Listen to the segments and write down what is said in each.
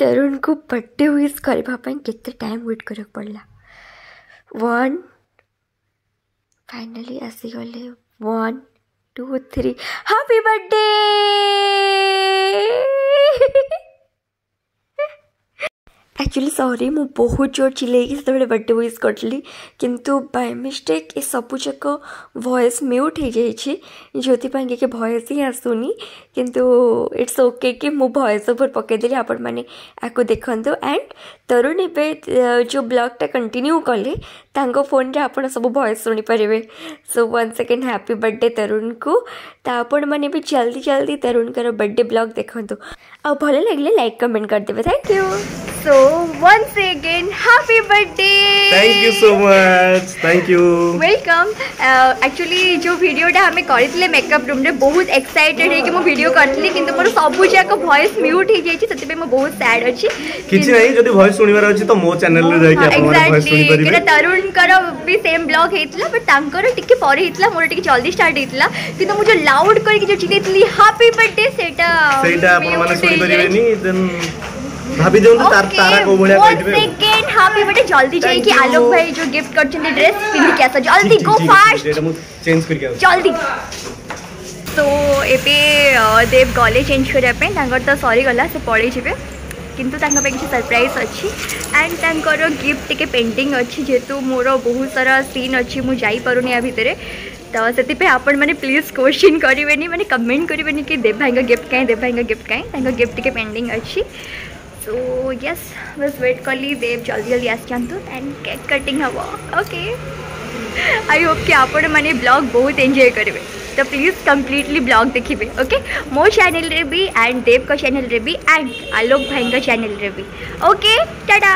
तरुण को birthday wish करने केते टाइम वेट कर पड़ला 1 फाइनली आसीगले 1 2 3 हैप्पी बर्थडे एक्चुअली सॉरी मु बहुत जोर चिल्ले से बर्थडे विश करी किंतु बाय मिस्टेक ये सबू जाक वॉइस म्यूट हो जाइए जो कि वॉइस ही आसुनी किंतु इट्स ओके कि मु वॉइस ओवर पकईदेली आपण मैंने आपको देखु एंड तरुण ए जो ब्लॉगटा कंटिन्यू कले फोन रे आप सब वॉइस शुणी पारे so 1 second happy birthday Tarun को आपण मैंने भी जल्दी जल्दी तरुण का बर्थडे ब्लॉग देखु आ भल लगे लाइक कमेंट करदे thank you so once again happy birthday thank you so much thank you welcome actually जो वीडियोटा हमें करथिले मेकअप रूम रे बहुत एक्साइटेड है कि मो वीडियो करथिली किंतु मोर सबु जाक वॉइस म्यूट हो जाई छि तते मैं बहुत सैड अछि किछि नहीं जदी वॉइस सुनिबार अछि तो मो चैनल रे जाई कि आप मोर वॉइस सुनि परिबे केटा तरुण कर भी सेम ब्लॉग हेतला बट तांकर टिके पर हेतला मोर टिके जल्दी स्टार्ट हेतला किंतु मु जो लाउड करके जो चिलेतली हैप्पी बर्थडे सेटा आपण माने सुनि परिबे नी देन भाभी देउन तार तारा को बढ़िया कहिबे सेकंड हैप्पी बर्थडे जल्दी जाई कि आलोक भाई जो गिफ्ट करछन ड्रेस पिन के आसा जल्दी गो फास्ट जेटा मु चेंज करके जल्दी तो एबे देव गले चेंज करिया पे तांगर तो सॉरी गला से पळै छिबे किंतु तांका पे किसी सरप्राइज अच्छी एंड तांकर गिफ्ट के पेंटिंग अच्छी जेतु मोर बहुत सारा सीन अच्छी मु जाई परुनी आ भितरे तो से आपण मैंने प्लीज क्वेश्चन करेंगे मैंने कमेंट करेंगे कि देव भाई गिफ्ट कहीं देव भाई गिफ्ट कहीं गिफ्ट के पेंडिंग अच्छी सो यस बस वेट कली देव जल्दी जल्दी आस जातु एंड केक कटिंग हम ओके आई होप कि आपण मैंने ब्लॉग बहुत एंजॉय करेंगे तो प्लीज कम्प्लीटली ब्लॉग देखिए ओके मो चैनल रे भी एंड देव का चैनल रे भी एंड आलोक भाई का चैनल रे भी ओके टाटा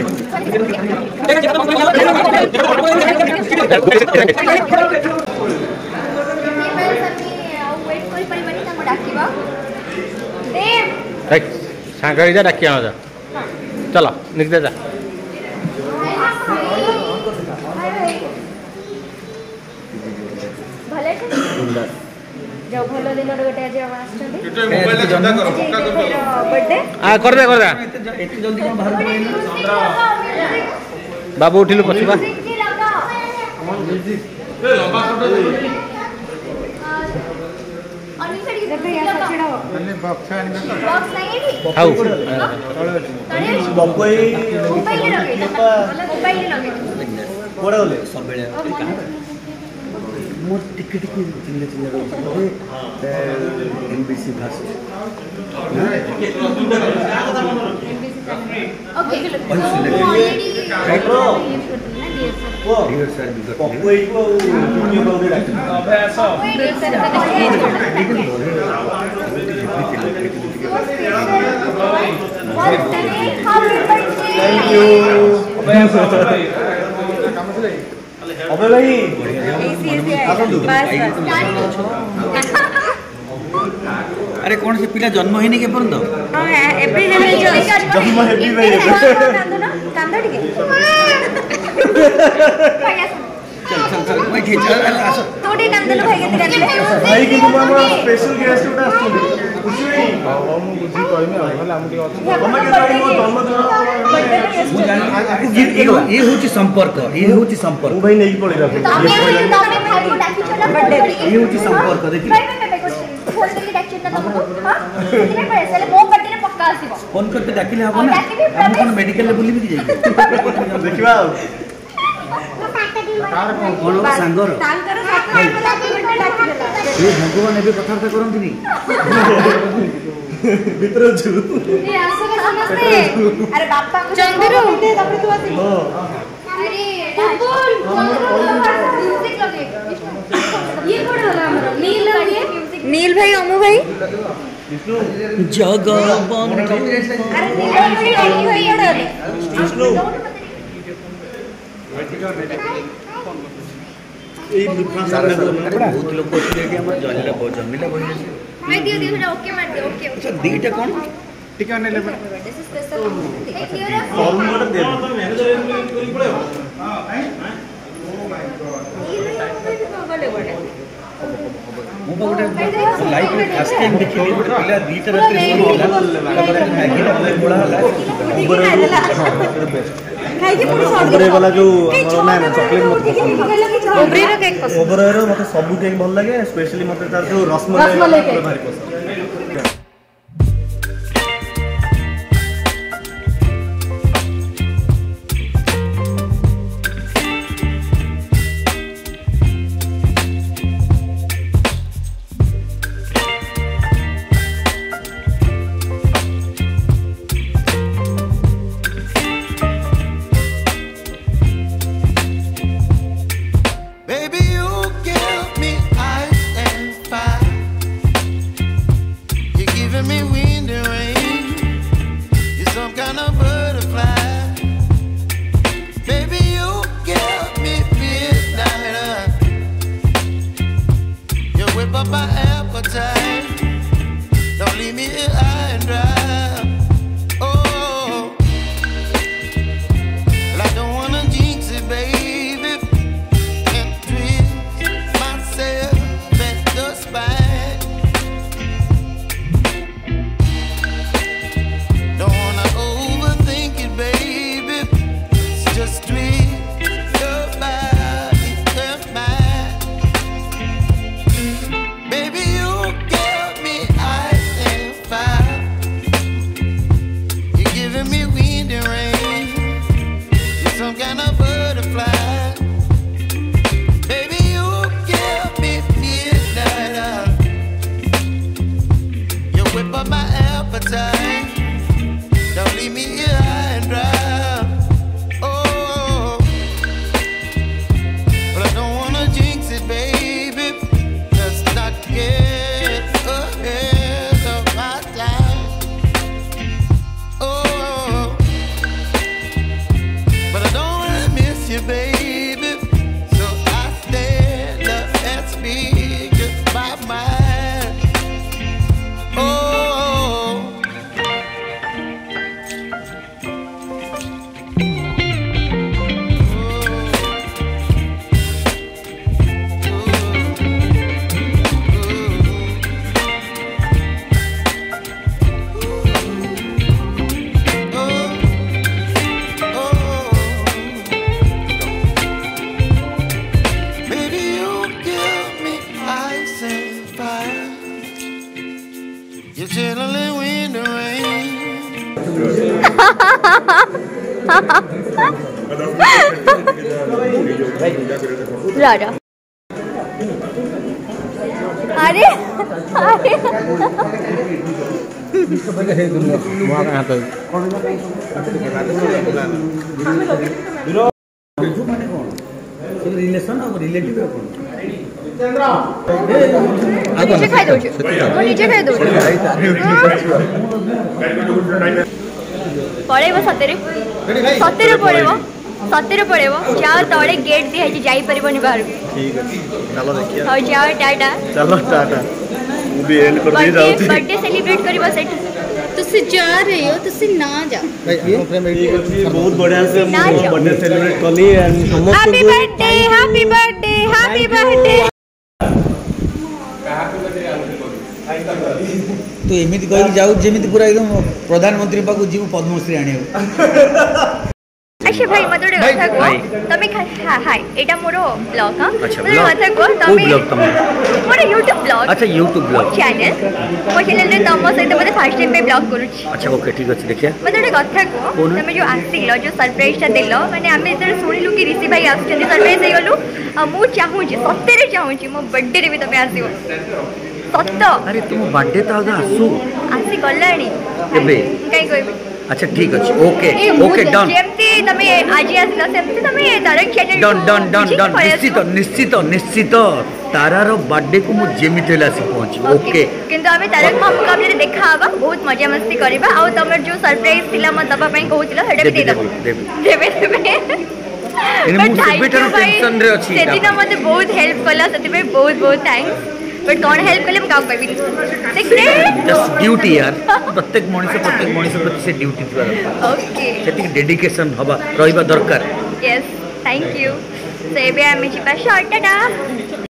सांग डाक चलो निकले जा भल दिन गोटे बाबू उठिलु पछुआ मोर टिके टिके चिल्ले चिल्ले एमबीसी भाषा थैंक यू अबे भाई अरे कौन से पिला जन्म होनी के परंदो जन्म हेबी भाई चल चल मैं ठीक चल आसो तोडी कांदलो भाई के भाई कि तुम हम स्पेशल गेस्ट उठा आछो कुछ नहीं बाबा मु बुझी कहमे होला हम टिके अछि हम के भाई मो जन्मदिन ये होची संपर्क मु भाई नहीं पड़ेला भाई को डाकी चला बर्थडे ये होची संपर्क देखि फोन करके डाकी चला तुमको हां कितने पैसे ले मो बर्थडे रे पक्का आसीबो फोन करते डाकिले हबो ना हम कोन मेडिकल ले बुली भी जाई देखिबा कौन सांगर ये भगवान एबे कथार्थ करंतिनी भीतर छु ए आसो के समझते अरे बापा को चंदरू तब तू आसी अरे बुलबुल म्यूजिक लगे ये कोड होला हमर नील भाई अमू भाई जगह बन अरे नील भाई एडा विष्णु ए बहुत लोग होते कि हमर जलिला बहुत जमिला बहिने मैं दियो दियो ओके मार दे ओके अच्छा दीटा कौन टिका ने ले दिस इज स्पेशल एक दियो रे फॉर्म मोड दे दे हां ओ माय गॉड मो बागुटा लाइफ में फर्स्ट टाइम देखिए गोटे पिला दीटा रात रे होला तापर मैगी ऑनलाइन बोला होला ओबरे वाला जो ना चॉकलेट मत पसंद ओबरे रो केक पसंद ओबरे रो मते सब केक भल लागे स्पेशली मते तार जो रसमलाई भारी पसंद राजा अरे अरे रिलेशन और रिलेटिव ନିଜେ ଖାଇ ଦଉଛି ମୁଁ ନିଜେ ଖାଇ ଦଉଛି ପଳେଇବ ସତରେ ସତରେ ପଳେଇବ ସତରେ ପଳେଇବ ଯାଅ ତଳେ ଗେଟ୍ ଦିଆ ହେଇଛି ଯାଇପାରିବନି ବାହାରକୁ ठीक है चलो देखिए ହଉ ଯାଅ ଟାଟା चलो टाटा ମୁଁ ବି ଏଣ୍ଡ କରି ଦେଇ ଯାଉଛି बर्थडे सेलिब्रेट करबो सेठ तुसी जा रही हो तुसी ना जा बहुत बढ़िया से बर्थडे सेलिब्रेट कली and happy birthday happy birthday happy birthday तो एमिति कहि जाऊ जेमिति पूरा एकदम प्रधानमंत्री पाकु जीव पद्मश्री आने अच्छा भाई मत कथा को तमे हाय एटा मोरो ब्लॉग हां अच्छा मत कथा को तमे ब्लॉग तमे मोर YouTube ब्लॉग अच्छा YouTube ब्लॉग चैनल मो चैनल रे तम सहित मते फर्स्ट टाइम पे ब्लॉग करू छी अच्छा ओके ठीक अछि देखिए मत कथा को तमे जो आसिलो जो सरप्राइज ता देलो माने आमे जर सुनिलु कि ऋषि भाई आछन सरप्राइज हे गलु आ मु चाहू छी सत्तेरे चाहू छी मो बर्थडे रे भी तमे आसीबो सत्त अरे तुम बर्थडे ता आसु आसी गलाणी एबे काई कहबी अच्छा ठीक अछि ओके ओके डन जेमती तमे आजी आसिलो सेमती तमे direct channel done done done done निश्चित निश्चित निश्चित तारार बर्थडे को मु जेमिति हेला से पहुंची ओके किंतु आमे तारक मां मुकाबले रे देखा आबा बहुत मजा मस्ती करबा आ तमर जो सरप्राइज थिला म दबा पई कहउतिला हेडा भी दे देबे देबे इन मु सेबेटर टेंशन रे अछि से दिन मते बहुत हेल्प कला सति पे बहुत बहुत थैंक्स बट कौन हेल्प कले हम काम करबी देखले जस्ट ड्यूटी यार प्रत्येक मनुष्य प्रति से ड्यूटी द्वारा ओके सेटिक डेडिकेशन हबा रहिबा दरकार यस थैंक यू से बे आमे छिपा शॉर्ट टाटा